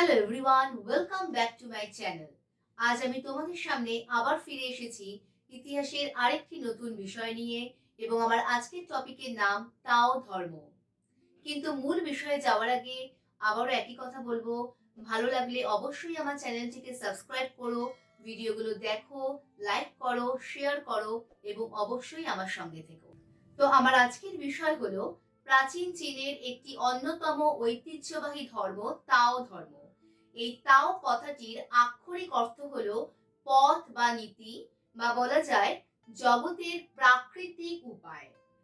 Hello everyone, welcome back to my channel. আজ আমি তোমাদের সামনে আবার ফিরে এসেছি ইতিহাসের আরেকটি নতুন বিষয় নিয়ে, এবং আমার আজকের টপিকের নাম তাও ধর্ম। কিন্তু মূল বিষয়ে যাওয়ার আগে আবারও একই কথা বলবো, ভালো লাগলে অবশ্যই আমার চ্যানেলটিকে সাবস্ক্রাইব করো, ভিডিওগুলো দেখো, লাইক করো, শেয়ার করো এবং অবশ্যই আমার সঙ্গে থেকো। তো আমার আজকের বিষয় হলো প্রাচীন চীনের একটি অন্যতম ঐতিহ্যবাহী ধর্ম তাও ধর্ম। এই তাও কথাটির আক্ষরিক অর্থ হলো পথ বা নীতি, বা বলা যায় জগতের প্রাকৃতিক উপায়।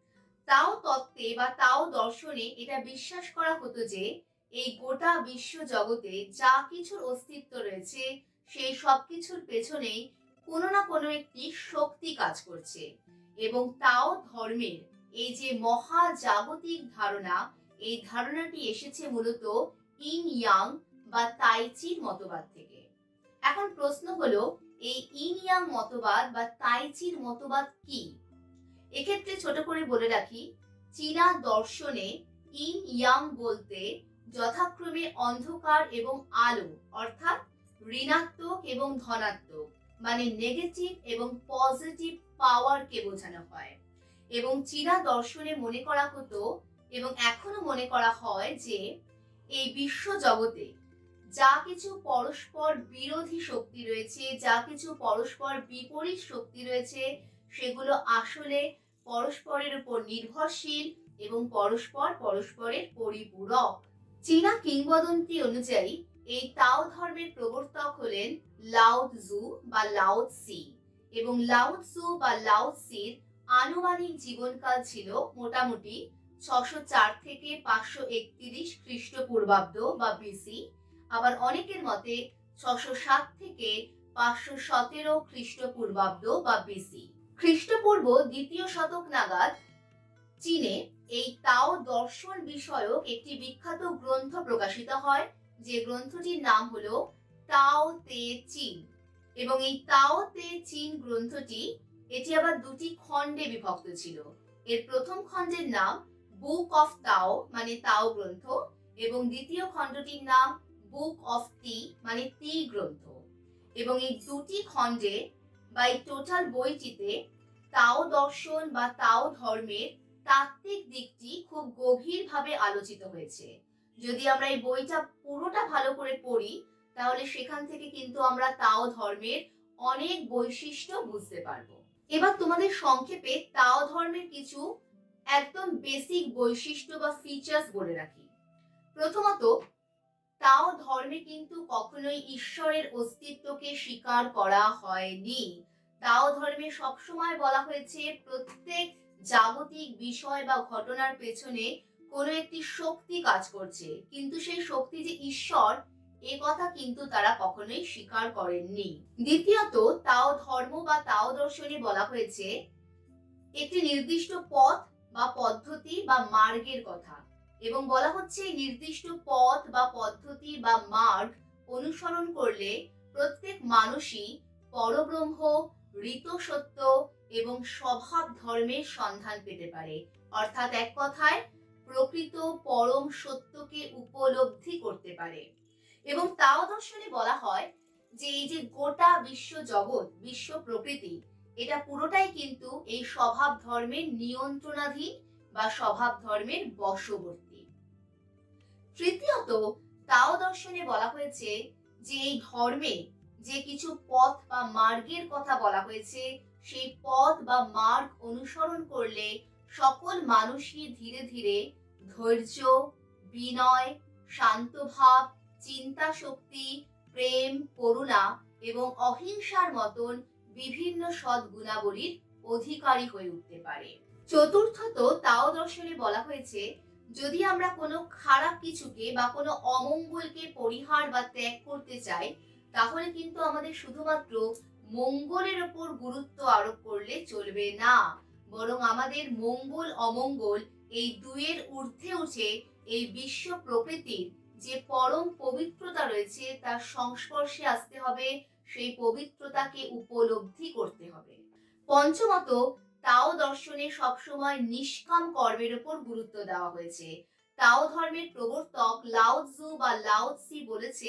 তাও তত্ত্বে বা তাও দর্শনে এটা বিশ্বাস করা হতো যে এই গোটা বিশ্ব জগতে যা কিছুর অস্তিত্ব রয়েছে সেই সব কিছুর পেছনেই কোনো না কোনো একটি শক্তি কাজ করছে, এবং তাও ধর্মের এই যে মহাজাগতিক ধারণা, এই ধারণাটি এসেছে মূলত ইন ইয়াং বা তাইচির মতবাদ থেকে। এখন প্রশ্ন হলো, এই ইন ইয়াং মতবাদ বা তাইচির মতবাদ কি? এক্ষেত্রে ছোট করে বলে রাখি, চীনা দর্শনে ইন ইয়াং বলতে যথাক্রমে অন্ধকার এবং আলো, অর্থাৎ ঋণাত্মক এবং ধনাত্মক, মানে নেগেটিভ এবং পজিটিভ পাওয়ারকে বোঝানো হয়। এবং চীনা দর্শনে মনে করা হতো এবং এখনো মনে করা হয় যে এই বিশ্ব জগতে যা কিছু পরস্পর বিরোধী শক্তি রয়েছে, যা কিছু পরস্পর বিপরীত শক্তি রয়েছে, সেগুলো আসলে পরস্পরের উপর নির্ভরশীল এবং পরস্পর পরস্পরের পরিপূরক। চীনা কিংবদন্তি অনুযায়ী এই তাও ধর্মের প্রবর্তক হলেন লাও ৎজু বা লাও ৎসি, এবং লাও ৎসু বা লাও ৎসির আনুমানিক জীবনকাল ছিল মোটামুটি 604 থেকে 531 খ্রিস্টপূর্বাব্দ বা বিসি। আবার অনেকের মতে 607 থেকে 517 খ্রিস্টপূর্বাব্দ বা বিসি। খ্রিস্টপূর্ব দ্বিতীয় শতক নাগাদ চীনে এই তাও দর্শন বিষয়ক একটি বিখ্যাত গ্রন্থ প্রকাশিত হয়, যে গ্রন্থটির নাম হলো তাও তে চিন। এবং এই তাও তে চিন গ্রন্থটি এটি আবার দুটি খণ্ডে বিভক্ত ছিল। এর প্রথম খণ্ডের নাম বুক অফ তাও মানে তাও গ্রন্থ, এবং দ্বিতীয় খণ্ডটির নাম বুক অফ তি মানে তি গ্রন্থ। এবং এই দুটি খণ্ডে বা এই টোটাল বইটিতে তাও দর্শন বা তাও ধর্মের তাত্ত্বিক দিকটি খুব গভীরভাবে আলোচিত হয়েছে। যদি আমরা এই বইটা পুরোটা ভালো করে পড়ি, তাহলে সেখান থেকে কিন্তু আমরা তাও ধর্মের অনেক বৈশিষ্ট্য বুঝতে পারবো। এবার তোমাদের সংক্ষেপে তাও ধর্মের কিছু একদম বেসিক বৈশিষ্ট্য বা ফিচার্স বলে রাখি। প্রথমত, তাও ধর্মে কিন্তু কখনোই ঈশ্বরের অস্তিত্বকে স্বীকার করা হয়নি। তাও ধর্মে সবসময় বলা হয়েছে প্রত্যেক জাগতিক বিষয় বা ঘটনার পেছনে কোনো একটি শক্তি কাজ করছে, কিন্তু সেই শক্তি যে ঈশ্বর এ কথা কিন্তু তারা কখনোই স্বীকার করেননি। দ্বিতীয়ত, তাও ধর্ম বা তাও দর্শনে বলা হয়েছে একটি নির্দিষ্ট পথ বা পদ্ধতি বা মার্গের কথা, এবং বলা হচ্ছে নির্দিষ্ট পথ বা পদ্ধতি বা মার্গ অনুসরণ করলে প্রত্যেক মানুষই পরব্রহ্ম, ঋত সত্য এবং স্বভাব ধর্মের সন্ধান পেতে পারে। অর্থাৎ এক কথায় প্রকৃত পরম সত্যকে উপলব্ধি করতে পারে। এবং তাও দর্শনে বলা হয় যে এই যে গোটা বিশ্ব জগৎ, বিশ্ব প্রকৃতি, এটা পুরোটাই কিন্তু এই স্বভাব ধর্মের নিয়ন্ত্রণাধীন বা স্বভাব ধর্মের বশবর্তী। তৃতীয়ত, তাও দর্শনে বলা হয়েছে যে এই ধর্মে যে কিছু পথ বা মার্গের কথা বলা হয়েছে, সেই পথ বা মার্গ অনুসরণ করলে সকল মানুষই ধীরে ধীরে ধৈর্য, বিনয়, শান্তভাব, চিন্তা শক্তি, প্রেম, করুণা এবং অহিংসার মতন বিভিন্ন সৎ গুণাবলীর অধিকারী হয়ে উঠতে পারে। চতুর্থত, তাও দর্শনে বলা হয়েছে যদি আমরা কোনো খারাপ কিছুকে বা কোনো অমঙ্গলকে পরিহার বা ত্যাগ করতে চাই, তাহলে কিন্তু আমাদের শুধুমাত্র মঙ্গলের ওপর গুরুত্ব আরোপ করলে চলবে না, বরং আমাদের মঙ্গল অমঙ্গল এই দুয়ের ঊর্ধ্বে উঠে এই বিশ্ব প্রকৃতির যে পরম পবিত্রতা রয়েছে তার সংস্পর্শে আসতে হবে, সেই পবিত্রতাকে উপলব্ধি করতে হবে। পঞ্চমত, তাও দর্শনে সবসময় নিষ্কাম কর্মের উপর গুরুত্ব দেওয়া হয়েছে। তাও ধর্মের প্রবর্তক লাও ৎজু বা লাও ৎসি বলেছেন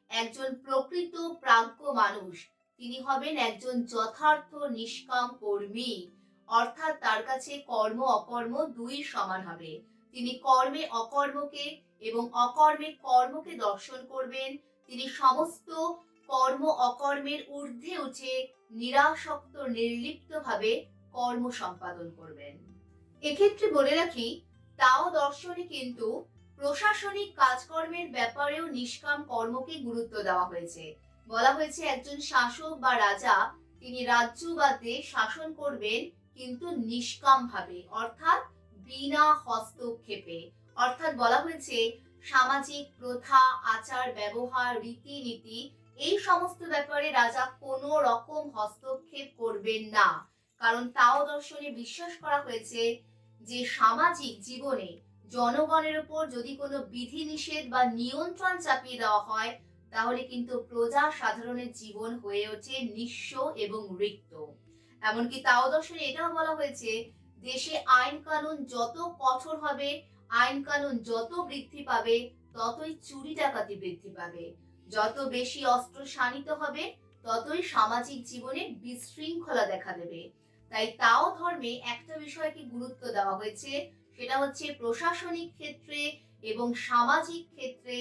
একজন প্রকৃত প্রাজ্ঞ মানুষ, তিনি হবেন একজন যথার্থ নিষ্কাম কর্মী। অর্থাৎ তার কাছে কর্ম অকর্ম দুই সমান হবে। তিনি কর্মে অকর্মকে এবং অকর্মে কর্মকে দর্শন করবেন। তিনি সমস্ত কর্ম অকর্মের ঊর্ধ্বে উঠে নিরাসক্ত নির্লিপ্তভাবে কর্ম সম্পাদন করবেন। এক্ষেত্রে বলে রাখি, তাও দর্শনে কিন্তু প্রশাসনিক কাজকর্মের ব্যাপারেও নিষ্কাম কর্মকে গুরুত্ব দেওয়া হয়েছে। বলা হয়েছে একজন শাসক বা রাজা তিনি রাজ্য বা দেশ শাসন করবেন, কিন্তু নিষ্কাম ভাবে, অর্থাৎ বিনা হস্তক্ষেপে। অর্থাৎ বলা হয়েছে সামাজিক প্রথা, আচার ব্যবহার, রীতিনীতি এই সমস্ত ব্যাপারে রাজা কোনো রকম হস্তক্ষেপ করবেন না। কারণ তাও দর্শনে বিশ্বাস করা হয়েছে যে সামাজিক জীবনে জনগণের উপর যদি কোনো বিধিনিষেধ বা নিয়ন্ত্রণ চাপিয়ে দেওয়া হয়, তাহলে কিন্তু প্রজা সাধারণের জীবন হয়ে ওঠে নিঃস্ব এবং রিক্ত। এমনকি তাও দর্শনে এটাও বলা হয়েছে, দেশে আইন কানুন যত কঠোর হবে, আইন কানুন যত বৃদ্ধি পাবে, ততই চুরি ডাকাতি বৃদ্ধি পাবে। যত বেশি অস্ত্র শানিত হবে, ততই সামাজিক জীবনে বিশৃঙ্খলা দেখা দেবে। তাই তাও ধর্মে একটা বিষয়কে গুরুত্ব দেওয়া হয়েছে, সেটা হচ্ছে প্রশাসনিক ক্ষেত্রে এবং সামাজিক ক্ষেত্রে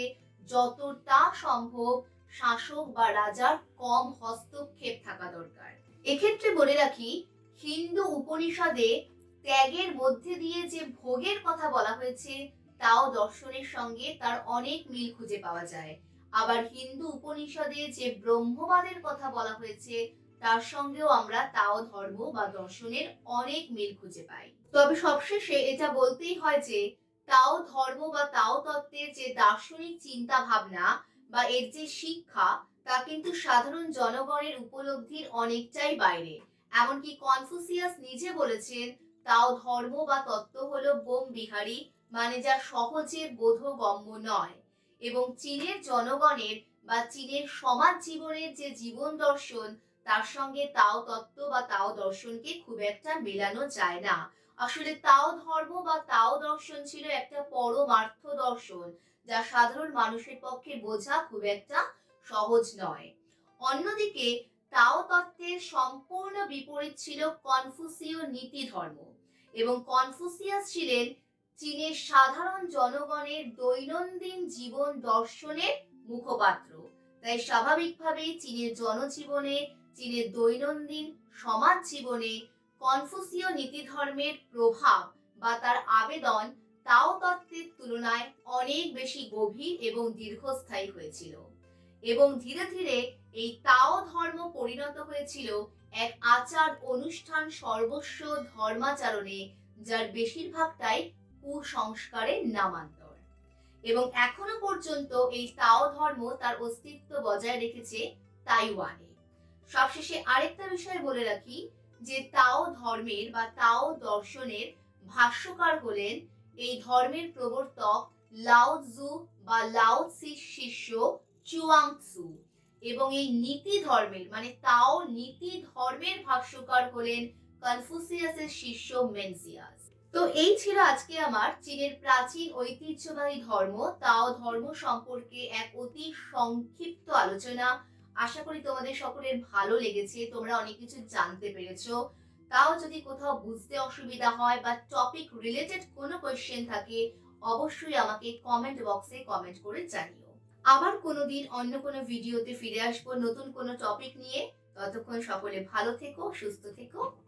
যতটা সম্ভব শাসক বা রাজার কম হস্তক্ষেপ থাকা দরকার। এক্ষেত্রে বলে রাখি, হিন্দু উপনিষদে ত্যাগের মধ্যে দিয়ে যে ভোগের কথা বলা হয়েছে, তাও দর্শনের সঙ্গে তার অনেক মিল খুঁজে পাওয়া যায়। আবার হিন্দু উপনিষদে যে ব্রহ্মবাদের কথা বলা হয়েছে, তার সঙ্গেও আমরা তাও ধর্ম বা দর্শনের অনেক মিল খুঁজে পাই। তবে সবশেষে এটা বলতেই হয় যে তাও ধর্ম বা তাও তত্ত্বের যে দার্শনিক চিন্তা ভাবনা বা এর যে শিক্ষা, তা কিন্তু সাধারণ জনগণের উপলব্ধির অনেকটাই বাইরে। এমনকি কনফুসিয়াস নিজে বলেছেন, তাও ধর্ম বা তত্ত্ব হলো বোম বিহারী, মানে যা সহজে বোধগম্য নয়। এবং চীনের জনগণের বা চীনের সমাজ জীবনের যে জীবন দর্শন, তার সঙ্গে তাও তত্ত্ব বা তাও দর্শনকে খুব একটা মেলানো যায় না। আসলে তাও ধর্ম বা তাও দর্শন ছিল একটা পরমার্থ দর্শন, যা সাধারণ মানুষের পক্ষে বোঝা খুব একটা সহজ নয়। অন্যদিকে তাও তত্ত্বের সম্পূর্ণ বিপরীত ছিল কনফুসীয় নীতি ধর্ম, এবং কনফুসিয়াস ছিলেন চীনের সাধারণ জনগণের দৈনন্দিন জীবন দর্শনের মুখপাত্র। তাই স্বাভাবিকভাবেই চীনের জনজীবনে, চীনের দৈনন্দিন সমাজ জীবনে কনফুসীয় নীতি ধর্মের প্রভাব বা তার আবেদন তাও তত্ত্বের তুলনায় অনেক বেশি গভীর এবং দীর্ঘস্থায়ী হয়েছিল। এবং ধীরে ধীরে এই তাও ধর্ম পরিণত হয়েছিল এক আচার অনুষ্ঠান সর্বস্ব ধর্মাচরণে, যার বেশিরভাগটাই কুসংস্কারের নামান্তর। এবং এখনো পর্যন্ত এই তাও ধর্ম তার অস্তিত্ব বজায় রেখেছে তাইওয়ানে। সবশেষে আরেকটা বিষয় বলে রাখি, যে তাও ধর্মের বা তাও দর্শনের ভাষ্যকার হলেন এই ধর্মের প্রবর্তক লাও জু বা লাও ত্সির শিষ্য চুয়াংৎসু, এবং এই নীতি ধর্মের মানে তাও নীতি ধর্মের ভাষ্যকার হলেন কনফুসিয়াসের শিষ্য মেনসিয়াস। তো এই ছিল আজকে আমার চীনের প্রাচীন ঐতিহ্যবাহী ধর্ম তাও ধর্ম সম্পর্কে এক অতি সংক্ষিপ্ত আলোচনা। আশা করি তোমাদের সকলের ভালো লেগেছে, তোমরা অনেক কিছু জানতে পেরেছো। তাও যদি কোথাও বুঝতে অসুবিধা হয় বা টপিক রিলেটেড কোনো কোয়েশ্চেন থাকে, অবশ্যই আমাকে কমেন্ট বক্সে কমেন্ট করে জানিও। আবার কোনোদিন অন্য কোনো ভিডিওতে ফিরে আসবো নতুন কোনো টপিক নিয়ে। ততক্ষণ সকলে ভালো থেকো, সুস্থ থেকো।